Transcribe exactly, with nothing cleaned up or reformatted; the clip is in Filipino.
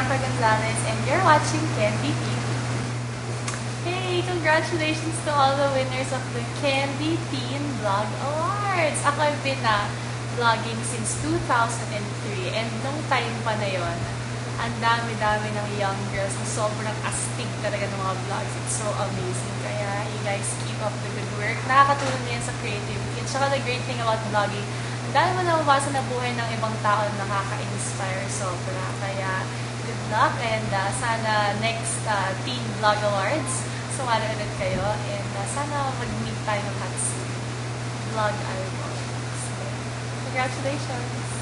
Bianca Gonzalez and you're watching Candy T V. Hey! Congratulations to all the winners of the Candy Teen Vlog Awards! Ako ay been na vlogging since two thousand three and nung time pa na yon, ang dami-dami ng young girls na sobrang astig talaga ng mga vlogs. It's so amazing. Kaya you guys keep up the good work. Nakakatulong niyan sa creativity. At saka the great thing about vlogging, ang dami mo na mabasa na buhay ng ibang tao na nakaka-inspire sobra. Kaya good luck and uh, sana next uh, Teen Vlog Awards, sumali ulit kayo and uh, sana mag-meet tayo ng hot soon. Vlog album. So, congratulations!